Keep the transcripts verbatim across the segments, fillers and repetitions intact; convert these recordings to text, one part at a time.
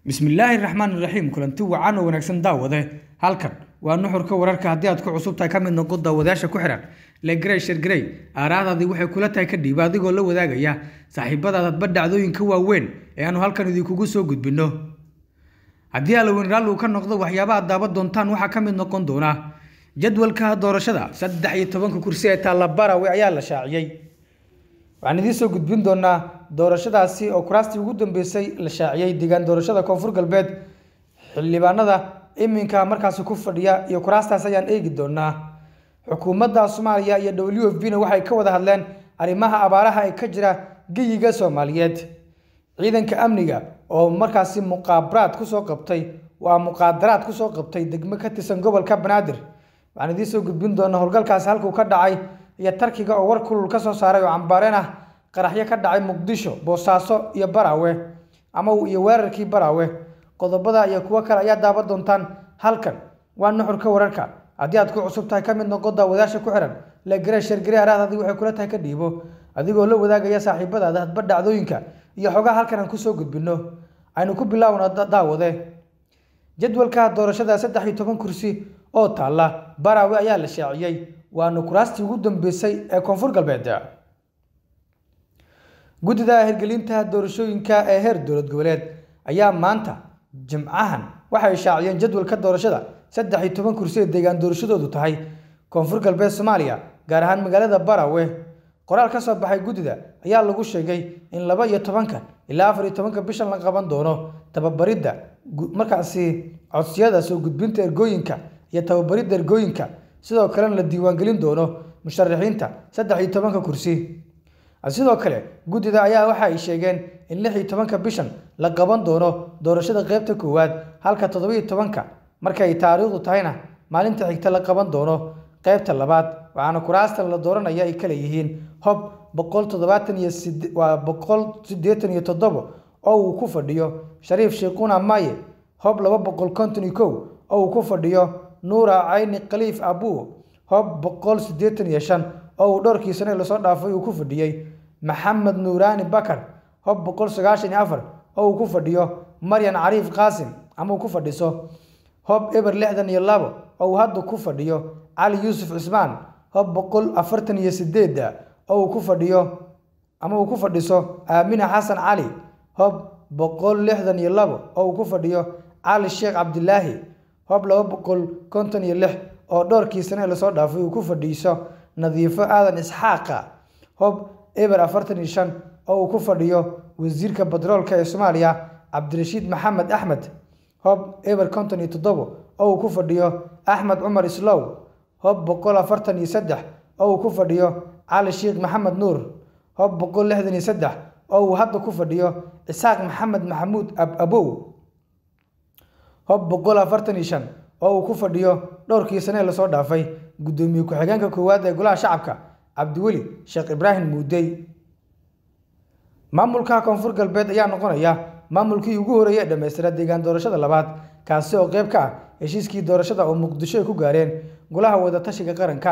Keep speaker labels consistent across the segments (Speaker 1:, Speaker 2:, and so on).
Speaker 1: بسم الله الرحمن الرحيم كلنتي وعنا ونكسن داوده halkan waa nuxurka wararka hadii aad ku cusubtahay ka mid noqon daawadaasha ku xiran le grey shir grey aaraadadi waxay kula tahay ka dhiib adigoo la wadaagaya saaxiibadaada badhacdooyinka waaweyn ee aanu halkan idinku soo gudbino hadii aad weyn raal ka noqdo waxyaabaha daabad doontaan waxa ka mid noqon doona jadwalka doorashada saddex iyo toban kursi ee Talabarawe ayaa la shaaciyay waxaan idin soo gudbin doonaa doorashadaasi oo kuraastii ugu dambeysay la shaaciyay deegaan doorashada Koonfur Galbeed xildhibaanada iminka markaas ku fadhiya iyo kuraastaas ayaan eegi doonaa xukuumadda Soomaaliya iyo W F P na waxay ka wada hadleen arimaha abaaraha ee ka jira geyiga Soomaaliyeed ciidanka amniga oo markaas muqaabaraad ku soo qabtay waa muqaadaraad ku soo qabtay degmo ka tirsan gobolka Banaadir waxaan idin soo gudbin doonaa howlgalkaas halka uu ka dhacay iyo Tarkiga oo war kulul ka soo saaray oo cambaareen ah qaraxyo ka dhacay Muqdisho Boosaaso iyo Barawe ama iyo weerarkii Barawe qodobada iyo kuwa kale ayaa daabad doontaan halkan waa nuxurka wararka hadii aad ku cusub tahay ka mid noqon daawadaasha ku xiran la grey shir grey aaraadadi waxay kula tahay ka dhiibo adigoo la wadaagaya saaxiibadaada hadba dhacdooyinka iyo xogaha halkan aan ku soo gudbino aynu ku bilaawno daawade jadwalka doorashada saddex iyo toban kursi oo taala Barawe ayaa la shaaciyay waana kuraastii ugu dambeysay ee Koonfur Galbeed gudida hirgelinta doorashooyinka ee heer dowlad goboleed ayaa maanta jimcahan waxay shaaciyeen jadwalka doorashada saddex iyo toban kursi ee deegaan doorashadoodu tahay Koonfur Galbeed Soomaaliya gaar ahaan magaalada Barawe qoraal ka soo baxay gudida ayaa lagu sheegay in laba iyo toban ilaa afar iyo toban bishan la qaban doono tababarida markaasi codsiyada soo gudbinta ergooyinka iyo tababarida ergooyinka sidoo kale la diiwaan gelin doono musharaxiinta saddex iyo toban kursi sidoo kale gudida ayaa waxa ay sheegeen in lix iyo toban bishan la qaban doono doorashada qaybta koowaad halka toddoba iyo toban markay taariikhdu tahayna maalinta xigta la qaban doono qaybta labaad waxaana kuraasta la dooranaya ay kala yihiin hob boqol toddobaatan iyo siddeed waa boqol siddeetan iyo toddoba oo uu ku fadhiyo Shariif Sheekuna Maye hob laba boqol konton iyo kow oo uu ku fadhiyo Nuura Ayni Khaliif Abu hob boqol siddeetan iyo shan oo uu dhowrkii sano la soo dhaafay uu ku fadhiyay Maxamed Nuurani Bakar hob boqol sagaashan iyo afar oo uu ku fadhiyo Maryan Ariif Qaasim ama uu ku fadhiso hob eber lixdan iyo labo oo uu hadda ku fadhiyo Ali Yusuf Ismaan hob boqol afartan iyo siddeed oo uu ku fadhiyo ama uu ku fadhiso Aamina Xasan Ali hob boqol lixdan iyo labo oo uu ku fadhiyo Ali Sheekh Abdullaahi hob laba boqol konton iyo lix oo dhowrkii sano la soo dhaafay uu ku fadhiyo Nadiifo Aadan Isxaaqa hob eber afartan iyo shan oo uu ku fadhiyo wasiirka batroolka ee Soomaaliya Cabdirashiid Maxamed Axmed hob eber konton iyo toddoba oo uu ku fadhiyo Axmed Cumar Islow hob boqol afartan iyo saddex oo uu ku fadhiyo Ali Sheekh Maxamed Nuur hob boqol lixdan iyo saddex oo uu hadda ku fadhiyo Isaaq Maxamed Maxamuud Abow hob boqol afartan iyo shan oo uu ku fadhiyo dhowrkii sano la soo dhaafay gudoomiye ku-xigeenka koowaad ee golaha shacabka Cabdiweli Sheekh Ibrahim Muudey maamulka Koonfur Galbeed ayaa noqonaya maamulkii ugu horeeyay ee dhameystira deegaan doorashada labaad kaasi oo qayb ka ah heshiiskii doorashada oo Muqdisho ku gaareen golaha wada tashiga qaranka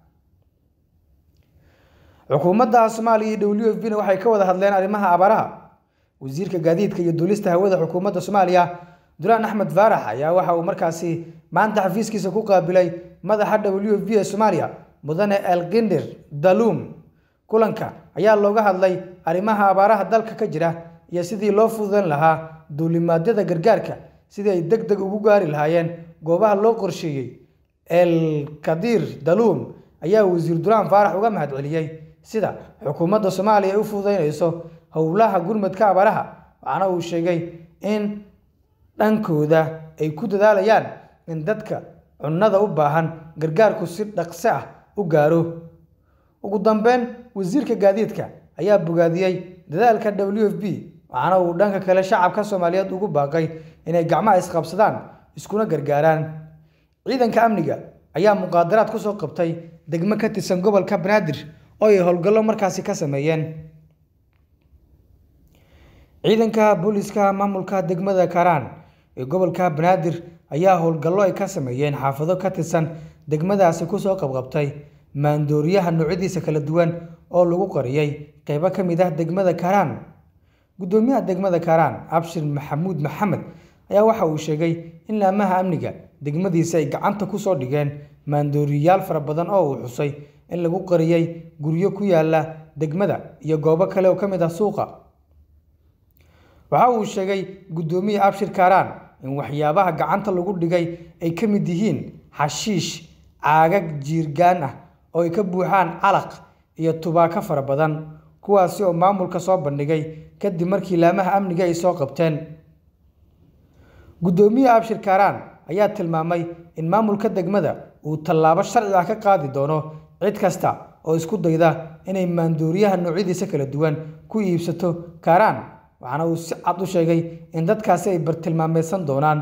Speaker 1: xukuumadda Soomaaliya iyo W F P waxay ka wada hadleen arimaha abaaraha wasiirka gaadiidka iyo duulista hawada xukuumadda Soomaaliya Duraan Axmed Faarax ayaa waxa uu markaasi maanta xafiiskiisa ku qaabilay madaxa W F P ee Soomaaliya mudane Elgindir Dalum kulanka ayaa looga hadlay arimaha abaaraha dalka ka jira iyo sidii loo fududeyn lahaa duulimaadyada gargaarka sidii ay degdeg ugu gaari lahaayeen goobaha loo qorsheeyay Elgindir Dalum ayaa wasiir Duraan Faarax uga mahadceliyay sida xukuumadda Soomaaliya u fududeynayso howlaha gurmadka abaaraha waxaana uu sheegay in dhankooda ay ku dadaalayaan in dadka cunnada u baahan gargaarku si dhaqso ah u gaaro ugu dambeyn wasiirka gaadiidka ayaa bogaadiyay dadaalka W F P waxaana uu dhanka kale shacabka Soomaaliyeed ugu baaqay inay gacmaha isqabsadaan iskuna gargaaraan ciidanka amniga ayaa muqaadaraad ku soo qabtay degmo ka tirsan gobolka Banaadir oo ay howlgallo markaasi ka sameeyeen ciidanka booliska maamulka degmada Karaan ee gobolka Banaadir ayaa howlgallo ay ka sameeyeen xaafado ka tirsan degmadaasi ku soo qabqabtay maandooriyaha noocyadiisa kala duwan oo lagu qariyay qaybo ka mid ah degmada Karaan gudoomiyaha degmada Kaaraan Abshir Maxamuud Maxamed ayaa waxa uu sheegay in laamaha amniga degmadiisa ay gacanta ku soo dhigeen maandooriyaal fara badan oo uu xusay in lagu qariyay guryo ku yaala degmada iyo goobo kale oo kamid ah suuqa. waxa uu sheegay gudoomiyaha Abshir Kaaraan in waxyaabaha gacanta lagu dhigay ay ka mid yihiin xashiish, caagag jiirgaan ah oo ay ka buuxaan calaq iyo tubaako fara badan, kuwaas oo maamulka soo bandhigay kadib markii laamaha amniga ay soo qabteen. gudoomiyaha Abshir Kaaraan ayaa tilmaamay in maamulka degmada uu tallaabo sharci ah ka qaadi doono cid kasta oo isku dayda inay maandooriyaha noocyadiisa kala duwan ku iibsato Kaaraan, waxaana uu si cad u sheegay in dadkaasi ay bartilmaameysan doonaan.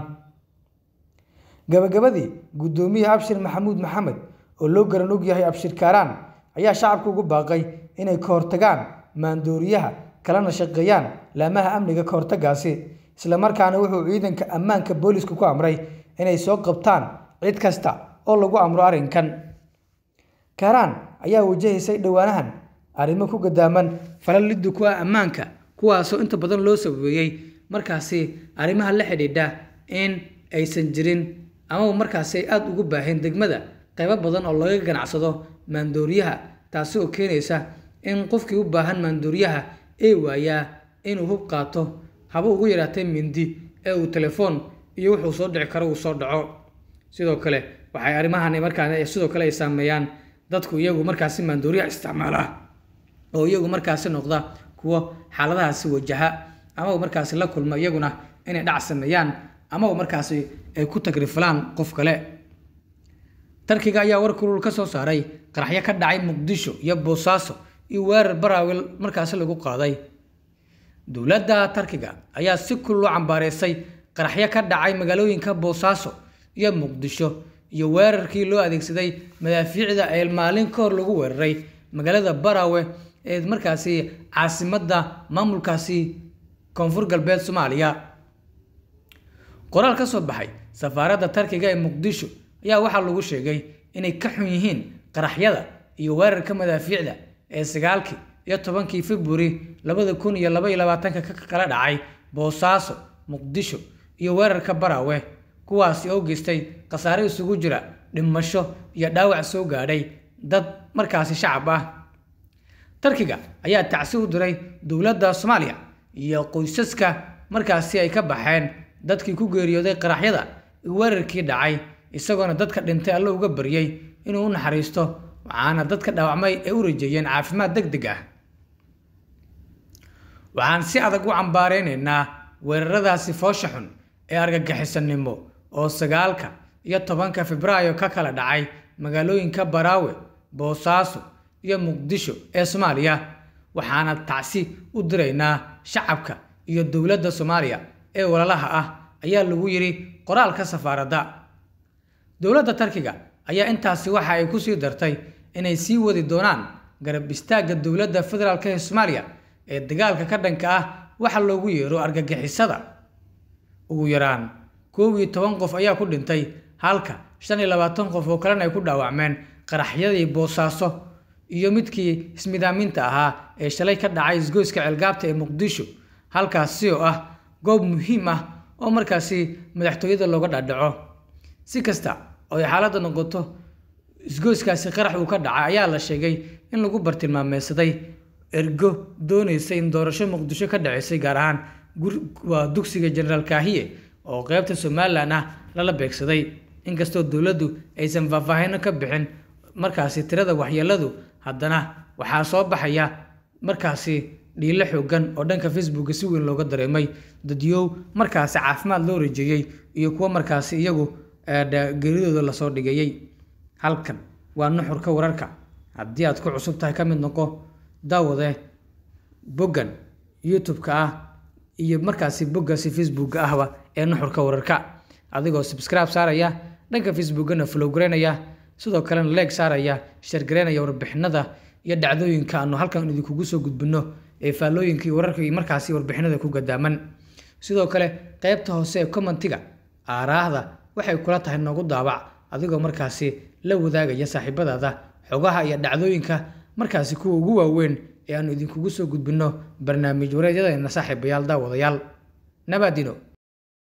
Speaker 1: gabagabadii gudoomiyaha Abshir Maxamuud Maxamed oo loo garan og yahay Abshir Kaaraan ayaa shacabka ugu baaqay inay ka hortagaan maandooriyaha kalena shaqeeyaan laamaha amniga ka hortagaasi, isla markaana wuxuu ciidanka ammaanka booliska ku amray inay soo qabtaan cid kasta oo lagu amro arrinkan. Kaaraan ayaa wajahaysay dhawaanahan arrimo ku gadaaman falal liddu ku ah ammaanka, kuwaasoo inta badan loo sababeeyay markaasi arrimaha la xidhiidha in aysan jirin ama markaasi ay aad ugu baahin degmada qaybo badan oo laga ganacsado maandooriyaha, taasi oo keenaysa in qofkii u baahan maandooriyaha ay waayaa inuu hub qaato, haba ugu yaraatay mindi ee uu telefoon iyo wuxuu soo dhici karo uu soo dhaco. sidoo kale waxay arrimahan markaana sidoo kale ay saameeyaan dadku iyagu markaasi maandooriyaha isticmaala oo iyagu markaasi noqda kuwa xaaladahaasi wajaha ama markaasi la kulma iyaguna inay dhac sameeyaan ama markaasi ay ku tagrifalaan qof kale. Tarkiga ayaa war kulul ka soo saaray qaraxyo ka dhacay Muqdisho iyo Boosaaso iyo weerar Baraawil markaasi lagu qaaday. dowladda Tarkiga ayaa si kulul u cambaareysay qaraxyo ka dhacay magaalooyinka Boosaaso iyo Muqdisho iyo weerarkii loo adeegsaday madaafiicda ee maalin ka hor lagu weeraray magaalada Baraawe ee markaasi caasimadda maamulkaasi Koonfur Galbeed Soomaaliya. qoraal ka soo baxay safaaradda Tarkiga ee Muqdisho ayaa waxaa lagu sheegay inay ka xun yihiin qaraxyada iyo weerarka madaafiicda ee sagaalkii iyo tobankii February labada kun iyo laba iyo labaatanka ka kala dhacay Boosaaso, Muqdisho iyo weerarka Baraawe, kuwaas oo geystay khasaare isugu jira dhimasho iyo dhaawac soo gaadhay dad markaasi shacab ah. Tarkiga ayaa tacsi u diray dowladda Soomaaliya iyo qoysaska markaasi ay ka baxeen dadkii ku geeriyooday qaraxyada iyo weerarkii dhacay, isagoona dadka dhintay Alle uga baryay inuu u naxariisto, waxaana dadka dhaawacmay ay u rajeeyeen caafimaad degdeg ah. waxaan si adag u cambaareynaa weeraradaasi foosha xun ee argagixisanimo oo sagaalka iyo tobanka Febraayo ka kala dhacay magaalooyinka Baraawe, Boosaaso iyo Muqdisho ee Soomaaliya, waxaana tacsi u diraynaa shacabka iyo dowladda Soomaaliya ee walaalaha ah ayaa lagu yiri qoraalka safaaradda. dowladda Tarkiga ayaa intaasi waxa ay ku sii dartay inay sii wadi doonaan garab istaagga dowladda federaalka ee Soomaaliya ee dagaalka ka dhanka ah waxa loogu yeero argagixisada. ugu yaraan koob iyo toban qof ayaa ku dhintay halka shan iyo labaatan qof oo kalena ay ku dhaawacmeen qaraxyadii Boosaaso iyo midkii ismidaaminta ahaa ee shalay ka dhacay isgoyska Ceelgaabta ee Muqdisho, halkaasi oo ah goob muhiim ah oo markaasi madaxtooyada looga dhaadhaco. si kasta oo ay xaaladda noqoto, isgoyskaasi qarax uu ka dhacay ayaa la sheegay in lagu bartilmaameysaday ergo doonaysa in doorasho Muqdisho ka dhaceysay, gaar ahaan waa dugsiga General Kaahiye oo qaybta Somaliland ah lala beegsaday. inkastoo dowladdu aysan faahfaahin ka bixin markaasi tirada waxyeeladu, haddana waxaa soo baxaya markaasi dhiilo xoogan oo dhanka Facebook si weyn looga dareemay, dadyow markaasi caafimaad loo rajeeyay iyo kuwa markaasi iyagu geeridooda la soo dhigayay. halkan waa nuxurka wararka. haddii aad ku cusub tahay ka mid noqo daawade boggan YouTube-ka ah iyo markaasi boggaasi Facebook ahba ee nuxurka wararka, adigoo subscribe saaraya dhanka Facebook-na follow gareynaya, sidoo kalena like saaraya, share gareynaya warbixinada iyo dhacdooyinka aanu halkan idinkugu soo gudbino ee faallooyinka iyo wararka iyo markaasi warbixinada ku gadaaman. sidoo kale qaybta hoose ee commentiga aaraahda waxay kula tahay noogu daabac, adigoo markaasi la wadaagaya saaxiibadaada xogaha iyo dhacdooyinka markaasi kuwa ugu waaweyn ee aanu idinkugu soo gudbinno barnaamij wareedyada saaxiibayaal daawadayaal nabadino.